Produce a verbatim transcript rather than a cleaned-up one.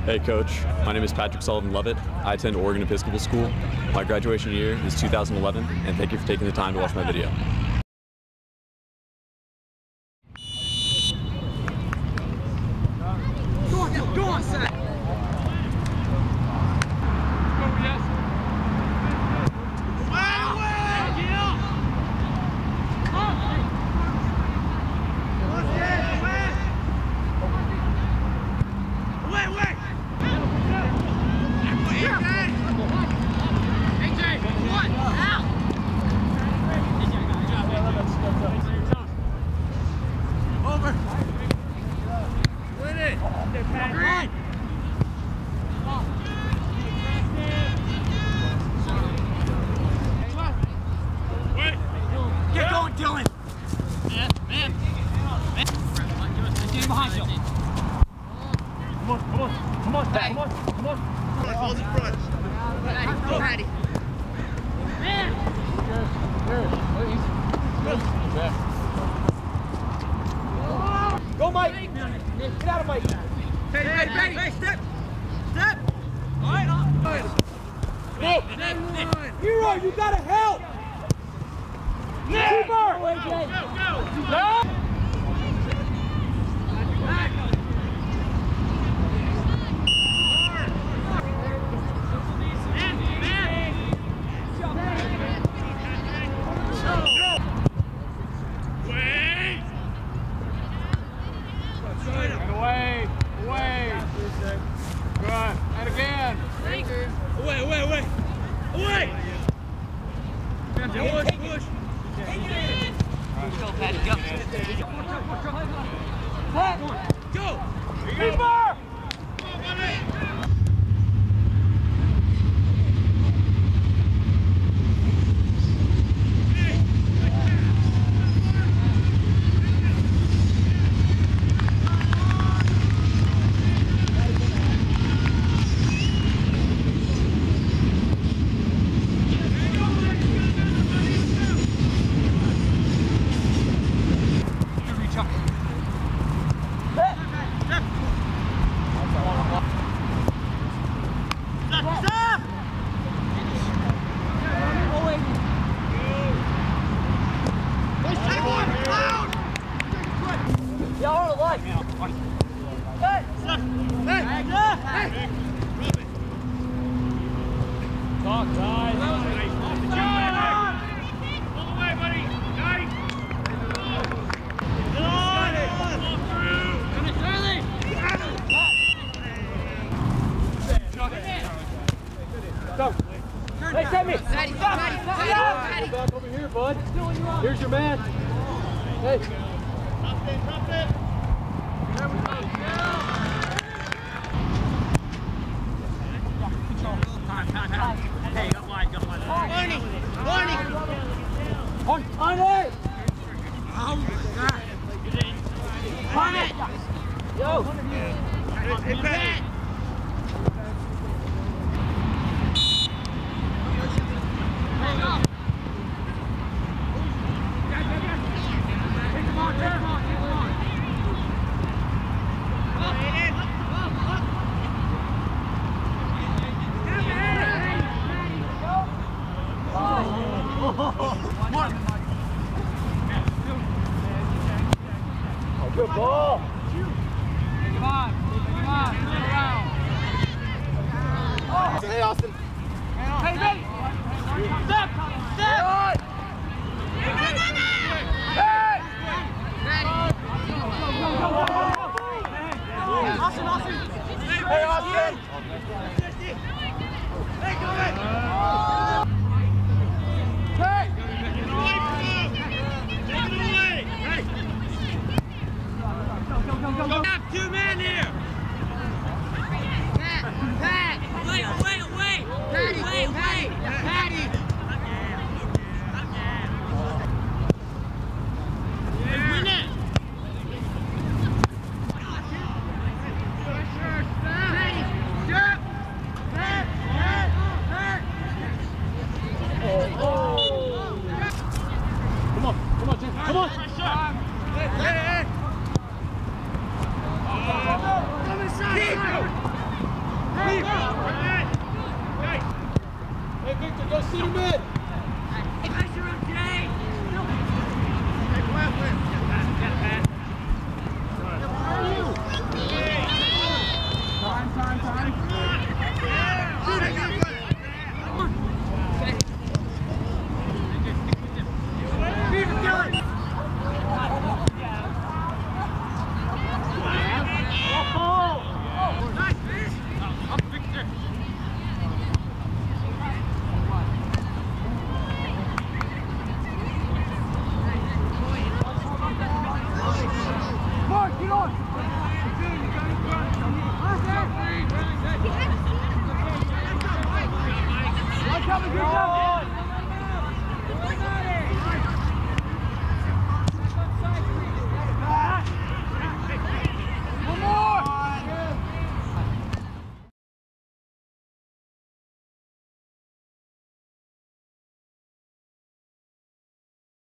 Hey Coach, my name is Patrick Sullivan Lovett. I attend Oregon Episcopal School. My graduation year is two thousand eleven, and thank you for taking the time to watch my video. Go on, go on, son! Come on, come on, come on, come on, come on. Hold in front. Go, Patty. Man! Go, Mike! Get out of Mike! Patty, Patty, Patty! Hey, step! Step! All right, all right. Go! Hero, you gotta help! Keeper! Go, go, go! Go! Away, away. Good. And again. Away, away, away. Away. Push, push. Go, Patty, go. Go. Keeper! Y'all are alike. Hey! Hey! Hey! Talk, guys. Pull away, buddy. Nice. Get on! Finish early. Go. Hey, Sammy! Patty, Patty, Patty, Go back over here, bud. Here's your man. Hey. Drop it, drop it. There we go. Time, time, time. Hey, go wide, go wide. Barney, Barney. On, on it! Oh my God. Pat! Yo! Hey, Patty. Oh, good ball! Come on, come on, turn around. Hey, Austin. Hey, ready? Step, step. Hey! Austin, Austin. Hey, Austin! Hey, go ahead. Hey! Take it away from him. Take it away. Hey. Go, go, go, go. We have two men here. Pat, Pat. Wait, wait, wait. Patty, wait, wait. Patty. Hey, win it. Patty, step. Pat, Pat, Pat. Come on, come on, Jim. Come on! Hey, hey, hey. Come inside. Hey, Victor, go sit him in.